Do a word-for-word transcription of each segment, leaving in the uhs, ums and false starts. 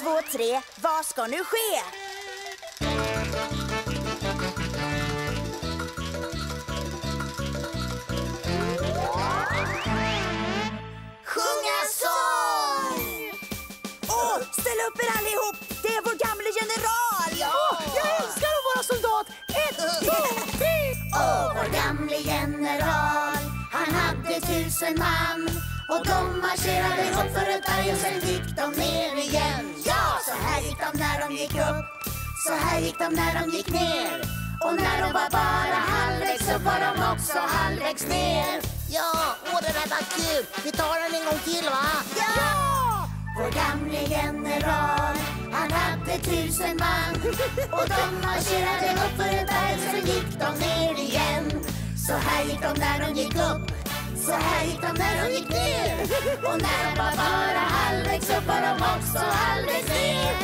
två, tre, vad ska nu ske? Sjunga sång! Åh, ställ upp er allihop! Det är vår gamle general! Ja! Jag älskar att vara soldat! Ett, två, tre! Åh, vår gamle general, han hade tusen man. Och de marscherade upp för ett berg och sen gick de ner igen. Ja, så här gick de när de gick upp, så här gick de när de gick ner. Och när de var bara halvvägs så var de också halvvägs ner. Ja, åh det där var kul. Vi tar den en gång till va? Ja! Vår gamle general, han hade tusen man. Och de marscherade upp för ett berg så gick de ner igen. Så här gick de när de gick upp, så här gick de när de gick ner. Och när de var bara halvvägs så var de också halvvägs ner.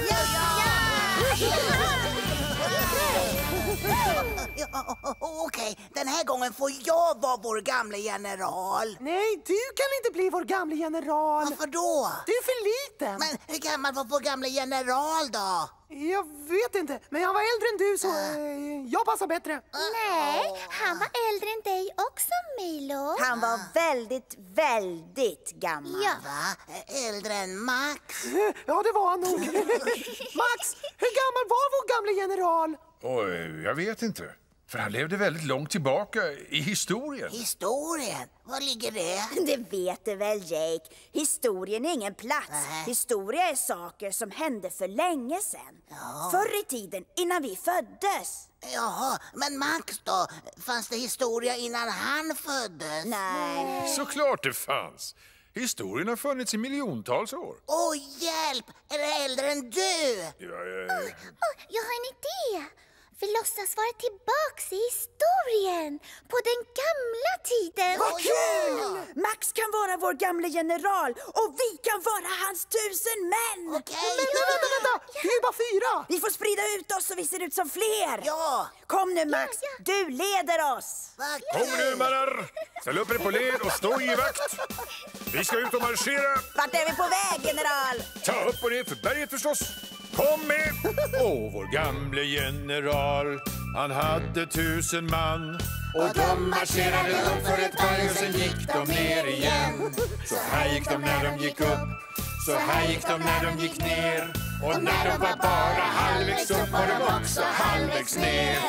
Ja, okej, den här gången får jag vara vår gamle general. Nej, du kan inte bli vår gamle general. Varför då? Du är för liten. Men hur gammal var vår gamle general då? Jag vet inte, men han var äldre än du så eh, jag passar bättre. Nej, han var äldre än dig också, Milo. Han var väldigt, väldigt gammal. Ja. Va? Äldre än Max? Ja, det var han nog. Max, hur gammal var vår gamle general? Oj, jag vet inte. För han levde väldigt långt tillbaka i historien. Historien? Var ligger det? Det vet du väl, Jake. Historien är ingen plats. Nähä. Historia är saker som hände för länge sedan. Ja. Förr i tiden, innan vi föddes. Jaha, men Max då? Fanns det historia innan han föddes? Nej. Såklart det fanns. Historien har funnits i miljontals år. Åh, hjälp! Är det äldre än du? Ja, ja, ja. Åh, jag har en idé. Vi låtsas vara tillbaks i historien på den gamla tiden. Vad kul! Max kan vara vår gamle general och vi kan vara hans tusen män. Okej. Vänta, vänta, vänta! Vi är ju bara fyra! Vi får sprida ut oss så vi ser ut som fler. Ja. Kom nu, Max. Ja, ja. Du leder oss. Vad Kom nu, kul! mannar! Ställ upp er på led och stå i vakt. Vi ska ut och marschera. Vart är vi på väg, general? Ta upp och ner för berget förstås. Kom med! Åh, vår gamle general, han hade tusen man. Och de marscherade upp för ett berg och sen gick de ner igen. Så här gick de när de gick upp, så här gick de när de gick ner. Och när de var bara halvvägs upp var de också halvvägs ner.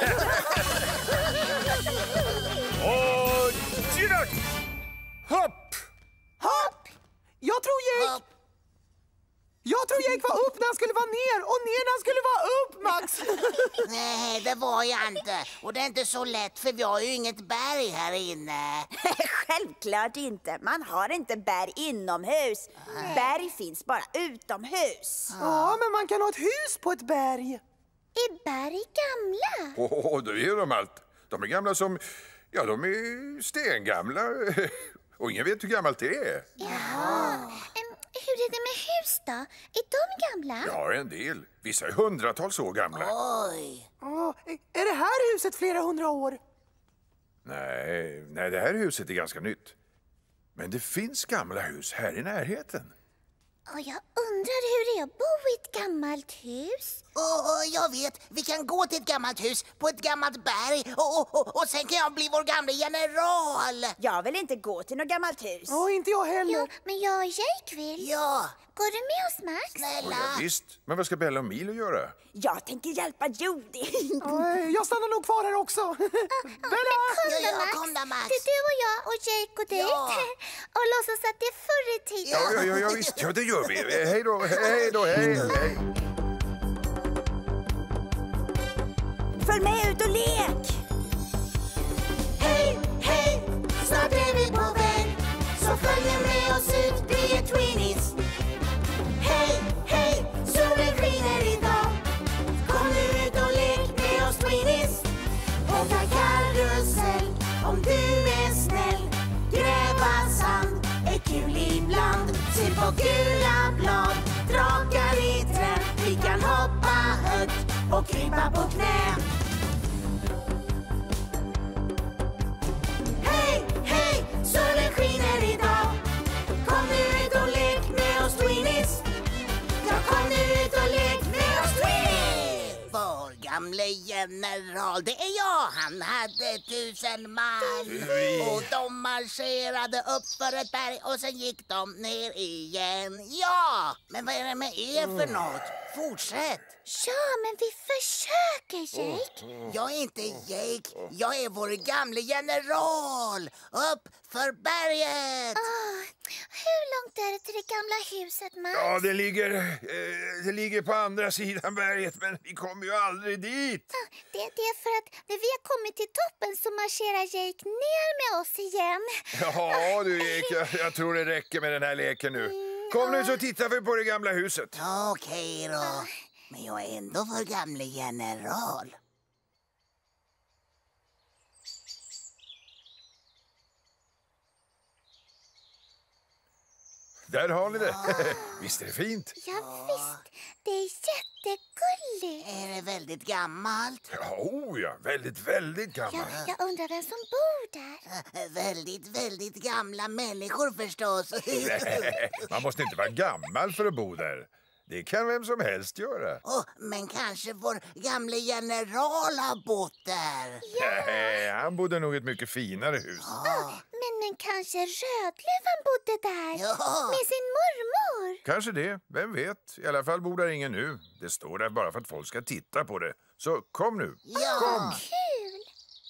Och direkt! Hopp! Hopp! Jag tror Jake... Hopp. Jag tror Jake var upp när han skulle vara ner och ner när han skulle vara upp, Max. Nej, det var jag inte. Och det är inte så lätt för vi har ju inget berg här inne. Självklart inte. Man har inte berg inomhus. Berg finns bara utomhus. Ja, men man kan ha ett hus på ett berg. Är berg gamla? Åh, oh, det är de allt. De är gamla som... Ja, de är stengamla. Och ingen vet hur gammalt det är. Jaha. Em, hur är det med hus då? Är de gamla? Ja, en del. Vissa är hundratals år gamla. Oj. Ja, är det här huset flera hundra år? Nej, nej, det här huset är ganska nytt. Men det finns gamla hus här i närheten. Och jag undrar hur det är att bo i ett gammalt hus. Och, och jag vet, vi kan gå till ett gammalt hus på ett gammalt berg och, och, och, och sen kan jag bli vår gamla general. Jag vill inte gå till något gammalt hus. Ja, inte jag heller. Jo, men jag och Jake vill. Ja, Går du med oss, Max? snälla. Ja, visst. Men vad ska Bella och Milo göra? Jag tänker hjälpa Judy. Ja, jag stannar nog kvar här också. Bella! Kom Ja, då, ja, Max. kom då, Max. Det är du och jag och Jake och dit. Ja. Och låtsas att det är förr i tiden. Ja, ja, ja, ja visst. Ja, det gör vi. Eh, Hej då, hej då, hej, hej. Följ med ut och lek. Hej, hej, snart är vi på väg. Så följ med oss ut, bli ett Tweenies. Hej, hej, solen skiner idag. Kom nu ut och lek med oss Tweenies. Åka karusell om du är snäll. Gräva sand är kul ibland. Se på gula blad, drakar i träd. Vi kan hoppa högt och krypa på knä. Hej, hej, solen skiner idag. Kom nu ut och lek med oss Tweenies. Ja, kom nu gamle general. Det är jag, han hade tusen man. Och de marscherade upp för ett berg och sen gick de ner igen. Ja, men vad är det med er för något? Fortsätt. Ja, men vi försöker, Jake. Jag är inte Jake, jag är vår gamle general. Upp för berget. Ah, hur långt är det till det gamla huset, Max? Ja, det ligger, eh, det ligger på andra sidan berget, men vi kommer ju aldrig dit. Ah, det, det är för att när vi har kommit till toppen så marscherar Jake ner med oss igen. Ja, du Jake, jag, jag tror det räcker med den här leken nu. Kom nu så tittar vi på det gamla huset. Okej då, men jag är ändå vår gamle general. Där har ni det. Visst är det fint? Ja, visst. Det är jättegulligt. Är det väldigt gammalt? Ja, oh ja, väldigt, väldigt Jag, gammalt. jag undrar vem som bor där. Äh, väldigt, väldigt gamla människor förstås. Man måste inte vara gammal för att bo där. Det kan vem som helst göra. Oh, men kanske vår gamle general har bott där. Nej, han bodde nog i ett mycket finare hus. Ah, men, men kanske Rödluvan bodde där Ja. med sin mormor. Kanske det, vem vet. I alla fall bor där ingen nu. Det står där bara för att folk ska titta på det. Så kom nu. Ja. Kom. Kul!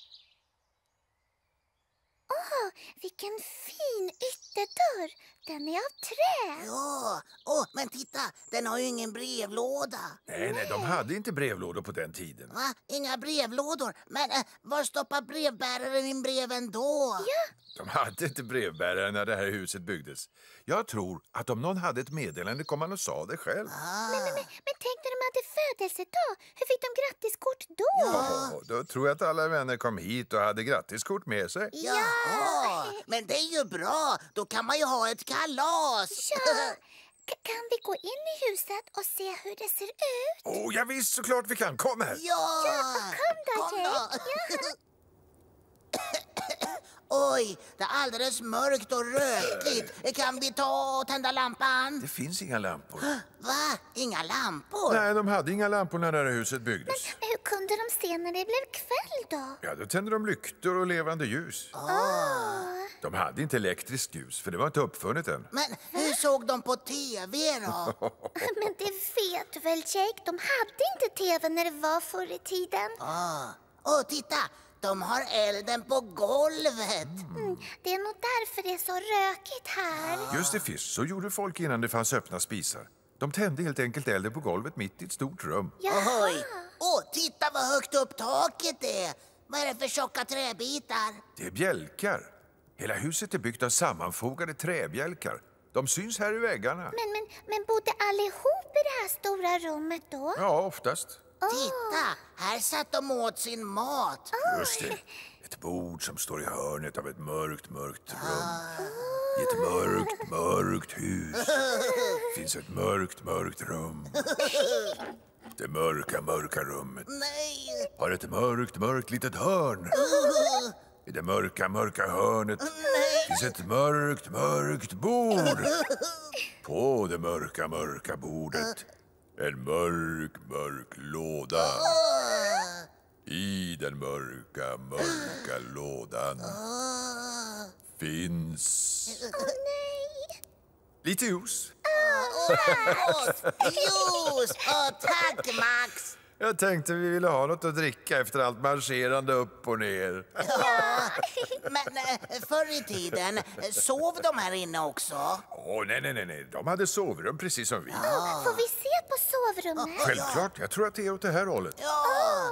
Åh, vilken fin ytterdörr. Den är av trä. Ja, oh, men titta, den har ju ingen brevlåda. Nej, nej, de hade inte brevlådor på den tiden. Va? Inga brevlådor? Men äh, var stoppar brevbäraren in breven då? Ja. De hade inte brevbärare när det här huset byggdes. Jag tror att om någon hade ett meddelande kom han och sa det själv. Ah. Men, men, men, men tänk när de hade födelsedag. Hur fick de grattiskort då? Ja, då tror jag att alla vänner kom hit och hade grattiskort med sig. Jaha, men det är ju bra. Då kan man ju ha ett kalas. Ja. K- kan vi gå in i huset och se hur det ser ut? Åh, oh, ja, visst, såklart vi kan. Kom här. Ja, Kom då, Jake. Oj, det är alldeles mörkt och rökigt. Kan vi ta och tända lampan? Det finns inga lampor. Va? Inga lampor? Nej, de hade inga lampor när det här huset byggdes. Hur kunde de se när det blev kväll då? Ja, då tände de lyktor och levande ljus. Ah. De hade inte elektriskt ljus, för det var inte uppfunnet än. Men hur såg de på tv då? Men det vet du väl, Jake? De hade inte tv när det var förr i tiden. Ah. Åh, titta! De har elden på golvet. Mm, det är nog därför det är så rökigt här. Just det, fisk, så gjorde folk innan det fanns öppna spisar. De tände helt enkelt elden på golvet mitt i ett stort rum. Jaha. Oj! Åh, titta vad högt upp taket är! Vad är det för tjocka träbitar? Det är bjälkar. Hela huset är byggt av sammanfogade träbjälkar. De syns här i väggarna. Men, men, men bodde allihop i det här stora rummet då? Ja, oftast. Titta, här satt de åt sin mat. Just det. Ett bord som står i hörnet av ett mörkt, mörkt rum. I ett mörkt, mörkt hus finns ett mörkt, mörkt rum. Det mörka, mörka rummet Nej! har ett mörkt, mörkt litet hörn. I det mörka, mörka hörnet finns ett mörkt, mörkt bord. På det mörka, mörka bordet en mörk, mörk låda. I den mörka, mörka lådan finns lite juice. Juice! Åh, tack, Max! Jag tänkte vi ville ha något att dricka efter allt marscherande upp och ner. Ja, men eh, förr i tiden eh, sov de här inne också. Åh, nej, nej, nej, nej. De hade sovrum precis som vi. Oh, får vi se på sovrummet? Självklart, jag tror att det är åt det här hållet. Ja.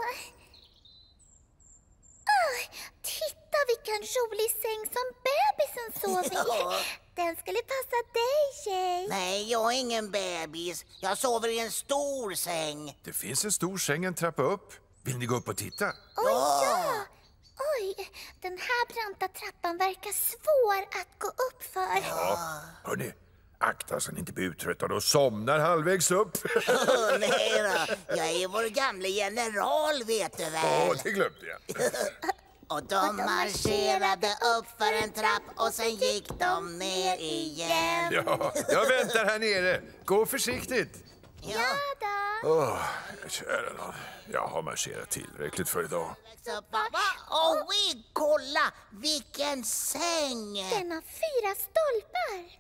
Oh, titta vilken rolig säng som bebisen sov i. Ja. Den skulle passa dig, Jake. Nej, jag är ingen bebis. Jag sover i en stor säng. Det finns en stor säng en trappa upp. Vill ni gå upp och titta? Oj, ja. Oj, den här branta trappan verkar svår att gå upp för. Ja, hörni. Akta så ni inte blir uttröttade och somnar halvvägs upp. Oh, nej då. Jag är vår gamle general, vet du väl? Åh, det glömde jag. Och de marscherade upp för en trapp och sen gick de ner igen. Ja, jag väntar här nere. Gå försiktigt. Ja då. Åh, kära nån. Jag har marscherat tillräckligt för idag. Åh, oh, kolla! Vilken säng! Den har fyra stolpar.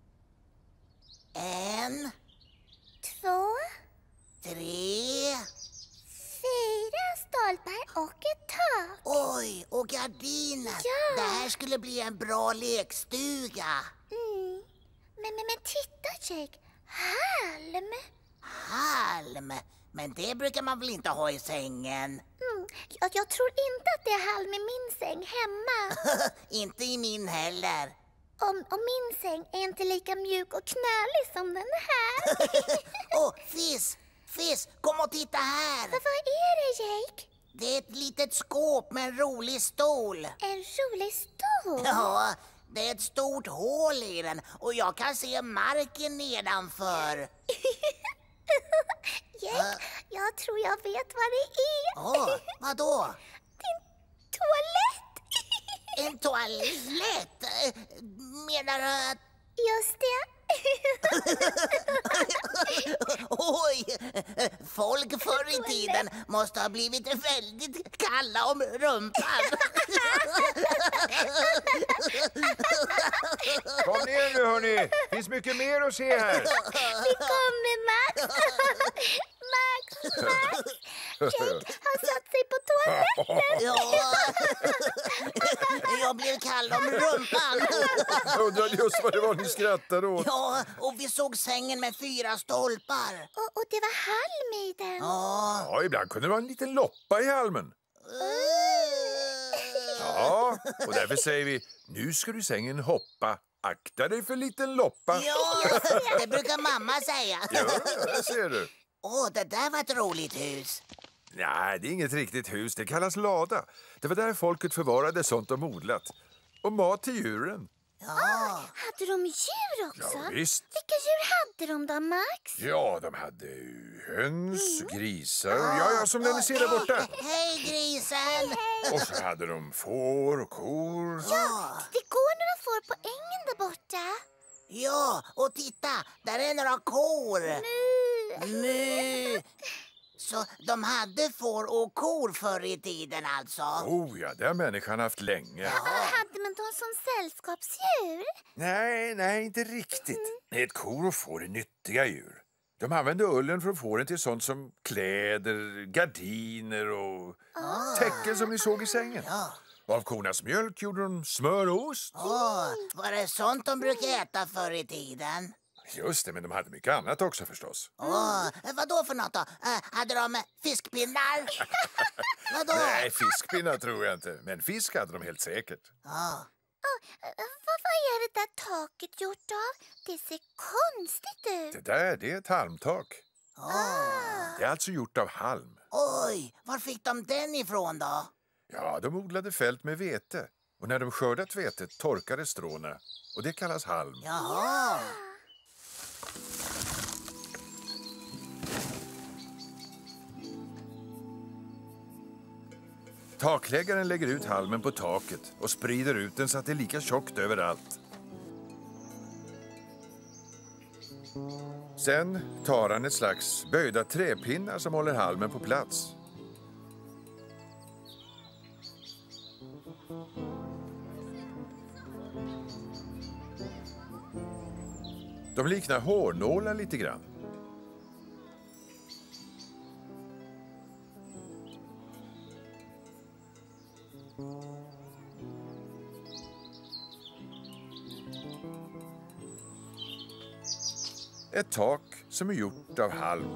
En, Två, tre... fyra stolpar och ett tak. Oj, och gardiner. Ja. Det här skulle bli en bra lekstuga. Mm. Men, men, men titta, Jake. Halm. Halm. Men det brukar man väl inte ha i sängen? Mm. Jag, jag tror inte att det är halm i min säng hemma. Inte i min heller. Om, om min säng är inte lika mjuk och knölig som den här. Åh, oh, Fiss! Fiss, kom och titta här! Vad, vad är det, Jake? Det är ett litet skåp med en rolig stol. En rolig stol? Ja, det är ett stort hål i den och jag kan se marken nedanför. Jake, jag tror jag vet vad det är. Åh, vadå? Din toalett. En toalett? Menar du att... Just det. Oj, folk förr i tiden måste ha blivit väldigt kalla om rumpan. Kom ner nu, hörni. Finns mycket mer att se här. Vi kommer, Max. Max, Max. Jake har satt sig på toaletten. Ja, jag blev kall om rumpan. Jag undrade just vad det var ni skrattade åt. Ja, och vi såg sängen med fyra stolpar. Och, och det var halm i den. Ja. Ja, ibland kunde det vara en liten loppa i halmen. Ja, och därför säger vi, nu ska du i sängen hoppa. Akta dig för liten loppa. Ja, det brukar mamma säga. Ja, det ser du. Åh, det där var ett roligt hus. Nej, det är inget riktigt hus. Det kallas lada. Det var där folket förvarade sånt de odlat. Och mat till djuren. Ja. Hade de djur också? Ja, visst. Vilka djur hade de då, Max? Ja, de hade höns, grisar. Ja, ja, som den ni ser där borta. Hej, grisen! Och så hade de får och kor. Ja. Det går några får på ängen där borta. Ja, och titta, där är några kor. Nu. Nu. Så de hade får och kor förr i tiden alltså? Oh ja, det har människan haft länge. Hade man dem som sällskapsdjur? Nej, nej, inte riktigt. Nej, ett kor och får är nyttiga djur. De använde ullen från fåren till sånt som kläder, gardiner och täcken som ni såg i sängen. Ja. Och av kornas mjölk gjorde de smör och ost. Åh, var det sånt de brukade äta förr i tiden? Just det, men de hade mycket annat också förstås. Åh, vad då för något då? Äh, hade de fiskpinnar? Vadå? Nej, fiskpinnar tror jag inte. Men fisk hade de helt säkert. Ja. Oh, vad, vad är det där taket gjort av? Det ser konstigt ut. Det där, det är ett halmtak. Åh. Det är alltså gjort av halm. Oj, var fick de den ifrån då? Ja, de odlade fält med vete. Och när de skördat vetet torkade stråna. Och det kallas halm. Jaha. Takläggaren lägger ut halmen på taket och sprider ut den så att det är lika tjockt överallt. Sen tar han ett slags böjda träpinnar som håller halmen på plats. De liknar hårnålar lite grann. Ett tak som är gjort av halm.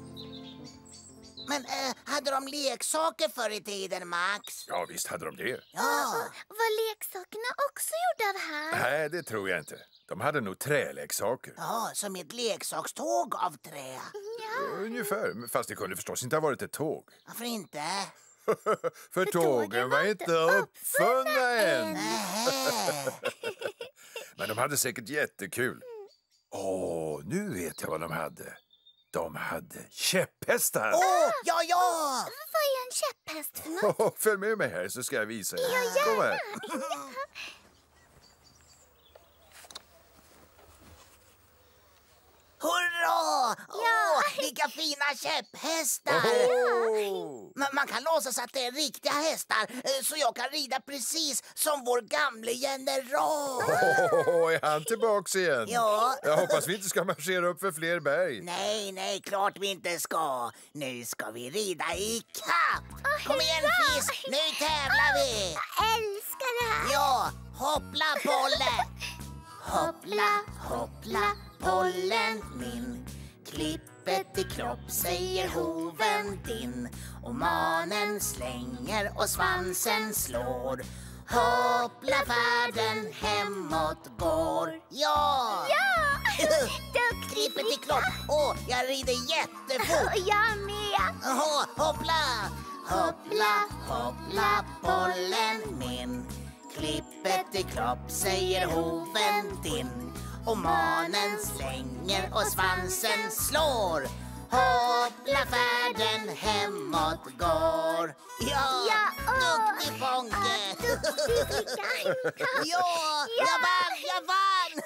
Men äh, hade de leksaker förr i tiden, Max? Ja, visst hade de det. Ja. Var leksakerna också gjorda av halm? Nej, det tror jag inte. De hade nog träleksaker. Ja, som ett leksakståg av trä. Ungefär, fast det kunde förstås inte ha varit ett tåg. Varför inte? För tågen var inte uppfunna än. Nähä. Men de hade säkert jättekul. Åh, nu vet jag vad de hade. De hade käpphästar. Åh, ja, ja! Vad är en käpphäst för något? Följ med mig här så ska jag visa er. Ja, Kom här. Hurra! Ja. Åh, vilka fina käpphästar! Oh. Man, man kan låtsas att det är riktiga hästar, eh, så jag kan rida precis som vår gamle general. Oh, är han tillbaks igen? Ja. Jag hoppas vi inte ska marschera upp för fler berg. Nej, nej, klart vi inte ska. Nu ska vi rida i kapp. Åh, Kom igen, hurra! Fis, nu tävlar vi. Jag älskar det här. Ja, hoppla pollen. Hoppla, hoppla, pollen min. Klippet i kropp säger hoven din. Och manen slänger och svansen slår. Hoppla färden hemåt går. Ja! Ja! Duktig Klippet i flicka. kropp. Åh, jag rider jättefort. Och jag med. Åh, hoppla! Hoppla, hoppla, pollen min. Klippet i kropp säger hoven din. Och manen slänger och svansen slår. Hoppla färden hemåt går. Ja, Ja, åh. duktig Ponke. Duktig flicka. Ja, jag vann, jag vann!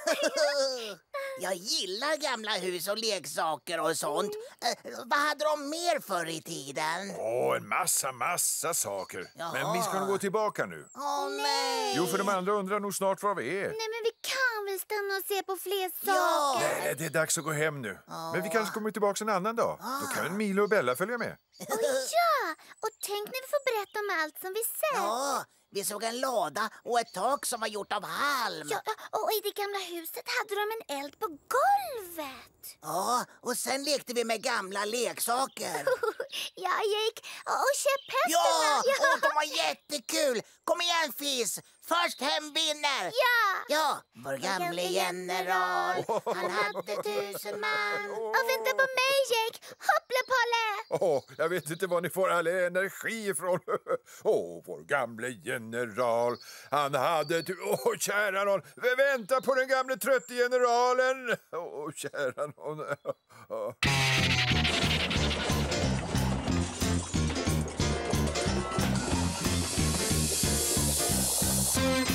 Jag gillar gamla hus och leksaker och sånt. Eh, vad hade de mer förr i tiden? Åh, en massa, massa saker. Jaha. Men vi ska nog gå tillbaka nu. Åh nej! Jo, för de andra undrar nog snart var vi är. Nej, men vi kan väl stanna och se på fler Ja. saker? Nej, det är dags att gå hem nu. Men vi kanske kommer tillbaka en annan dag. Då kan Milo och Bella följa med. Och ja, och tänk när vi får berätta om allt som vi sett. Ja, vi såg en låda och ett tak som var gjort av halm. Ja, och i det gamla huset hade de en eld på golvet. Ja, och sen lekte vi med gamla leksaker. Jag gick och käpphästarna. Ja, och de var jättekul. Kom igen, Fis. Först hem vinner. Ja. Ja, vår gamle general, han hade tusen man. Och vänta på mig, Jake. Hoppla, Polle. Åh, jag vet inte var ni får all energi ifrån. Åh, vår gamle general. Han hade... tu- Åh, kära nån. Vi väntar på den gamle trötte generalen. Åh, kära nån. Åh.